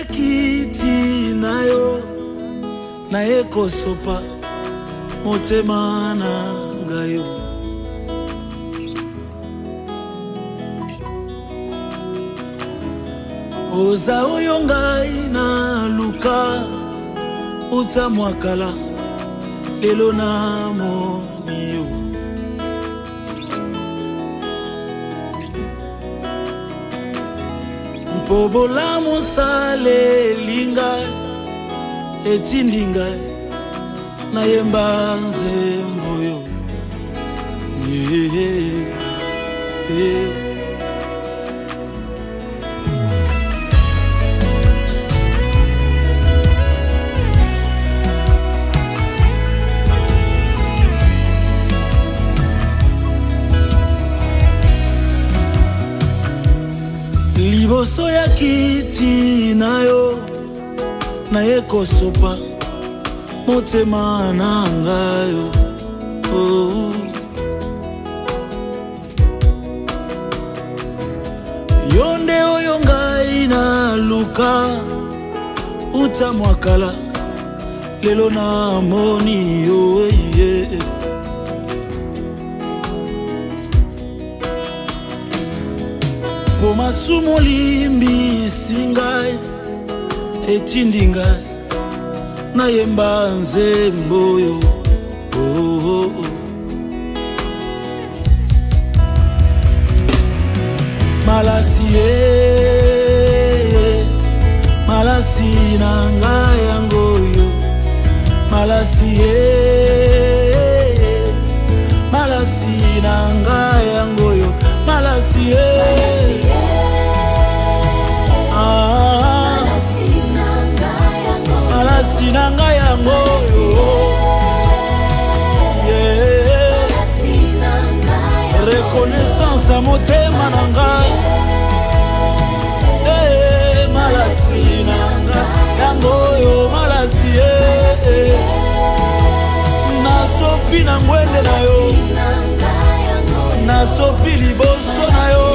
ya kiti na yo naye kosopa motema na ngai yo. Oza oyo ngai na luka uta mwakala lelo na moni yo. Mpobola mosale linga etindi ngai nayemba nzembo yo. Liboso ya kiti na yo naye kosopa motema na ngai yo. Yonde oyo ngai na luka uta mwakala lelo na moni yo. Po masumo limbisi ngai etindi ngai nayemba nzembo yo. Malasi malasi na ngai yango yo. Malasi malasi na ngai yango yo. Malasi malasi na ngai yango yo. Reconnaissance à motema na ngai. Malasi na ngai yango yo. Malasi nasopi na ngwende na yo. Nasopi liboso na yo.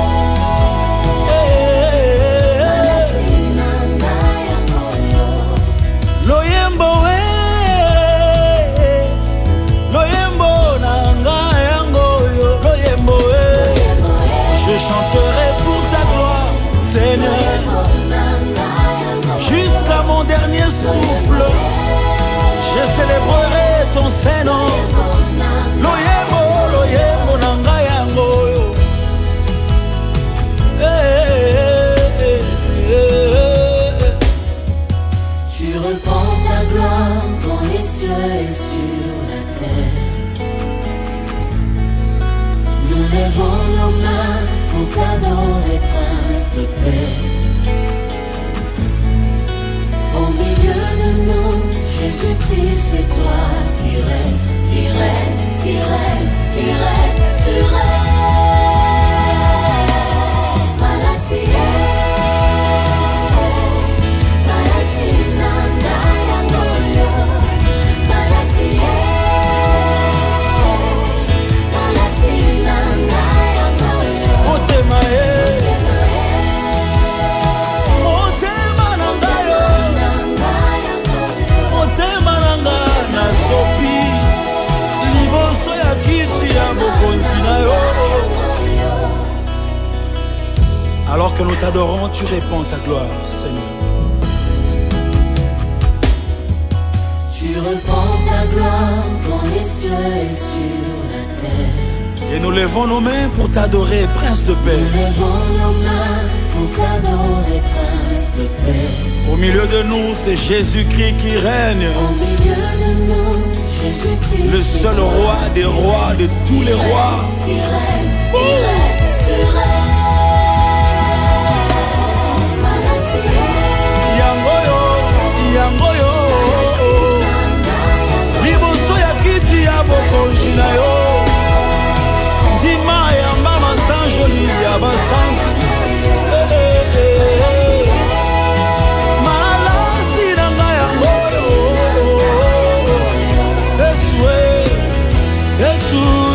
Loyembo loyembo na ngai yango yo. Loyembo je chanterai pour ta gloire Seigneur jusqu'à mon dernier souffle. Je célébrerai ton Saint-Nom. Loyembo loyembo na ngai yango yo. Tu répands ta gloire dans les cieux et sur la terre. Nous lèvons nos mains pour t'adorer, Prince de paix. Au milieu de nous, Jésus-Christ, c'est toi qui règne, qui règne, qui règne, qui règne, tu règnes. Alors que nous t'adorons, tu répands ta gloire, Seigneur. Tu répands ta gloire dans les cieux et sur la terre. Et nous levons nos mains pour t'adorer, Prince de paix. Nous levons nos mains pour t'adorer, Prince de paix. Au milieu de nous, c'est Jésus-Christ qui règne. Au milieu de nous, Jésus-Christ, le seul roi des rois, de tous les rois. Qui règne, qui règne, tu règnes. Yangoyo liboso ya kiti ya bokonzi na yo. Ndima ya mama Saint Joli ya basantu. Malasi na ngai yangoyo. Yesu